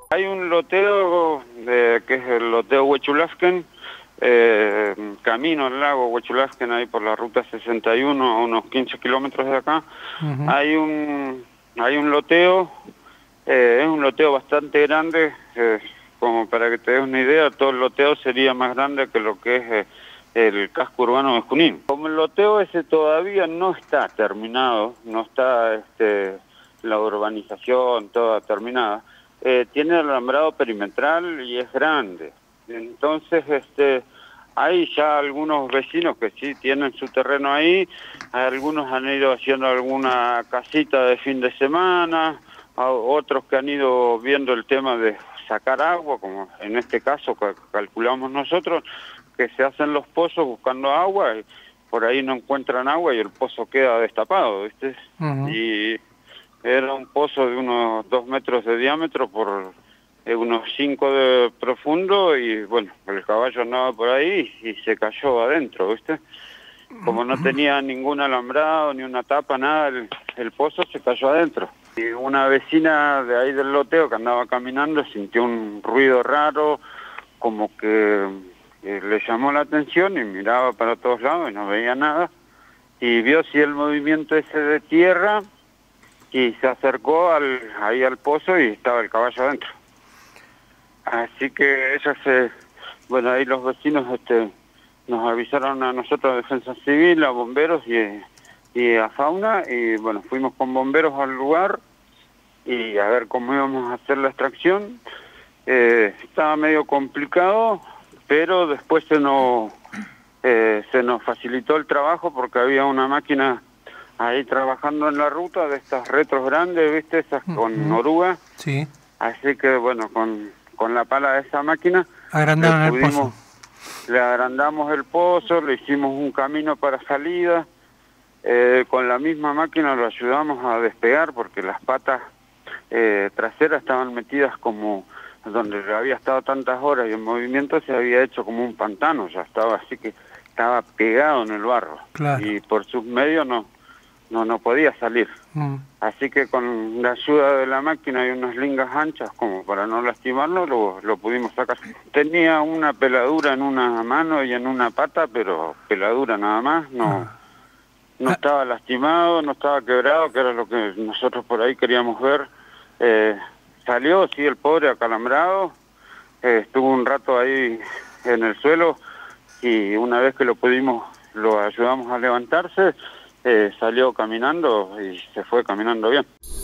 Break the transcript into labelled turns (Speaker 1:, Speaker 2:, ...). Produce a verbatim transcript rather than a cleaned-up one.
Speaker 1: Hay un loteo de, que es el loteo Huechulasquen, eh, camino al lago Huechulasquen ahí por la ruta sesenta y uno a unos quince kilómetros de acá. Uh-huh. Hay un hay un loteo, eh, es un loteo bastante grande, eh, como para que te des una idea, todo el loteo sería más grande que lo que es eh, el casco urbano de Junín. Como el loteo ese todavía no está terminado, no está este, la urbanización toda terminada, eh, tiene alambrado perimetral y es grande. Entonces, este, hay ya algunos vecinos que sí tienen su terreno ahí, algunos han ido haciendo alguna casita de fin de semana, otros que han ido viendo el tema de sacar agua, como en este caso calculamos nosotros, que se hacen los pozos buscando agua, y por ahí no encuentran agua y el pozo queda destapado, ¿viste? Uh-huh. Y era un pozo de unos dos metros de diámetro por eh, unos cinco de profundo, y bueno, el caballo andaba por ahí y se cayó adentro, ¿viste? Como no tenía ningún alambrado, ni una tapa, nada, el, el pozo se cayó adentro. Y una vecina de ahí del loteo que andaba caminando sintió un ruido raro, como que eh, le llamó la atención y miraba para todos lados y no veía nada. Y vio sí el movimiento ese de tierra y se acercó al, ahí al pozo y estaba el caballo adentro. Así que ella se... Bueno, ahí los vecinos este, nos avisaron a nosotros, a Defensa Civil, a bomberos y, y a Fauna, y bueno, fuimos con bomberos al lugar y a ver cómo íbamos a hacer la extracción. Eh, estaba medio complicado, pero después se nos, eh, se nos facilitó el trabajo porque había una máquina ahí trabajando en la ruta de estas retros grandes, ¿viste? Esas con
Speaker 2: Uh-huh.
Speaker 1: oruga.
Speaker 2: Sí.
Speaker 1: Así que bueno, con, con la pala de esa máquina
Speaker 2: agrandaron
Speaker 1: le, pudimos,
Speaker 2: el pozo.
Speaker 1: le agrandamos el pozo, le hicimos un camino para salida. Eh, con la misma máquina lo ayudamos a despegar porque las patas eh, traseras estaban metidas como donde había estado tantas horas y el movimiento se había hecho como un pantano, ya estaba así que estaba pegado en el barro.
Speaker 2: Claro.
Speaker 1: Y por sus medios no, no, no podía salir. Mm. Así que con la ayuda de la máquina y unas lingas anchas como para no lastimarlo, lo, lo pudimos sacar. Tenía una peladura en una mano y en una pata, pero peladura nada más, no... Ah. No estaba lastimado, no estaba quebrado, que era lo que nosotros por ahí queríamos ver. Eh, salió, sí, el pobre acalambrado, eh, estuvo un rato ahí en el suelo y una vez que lo pudimos, lo ayudamos a levantarse, eh, salió caminando y se fue caminando bien.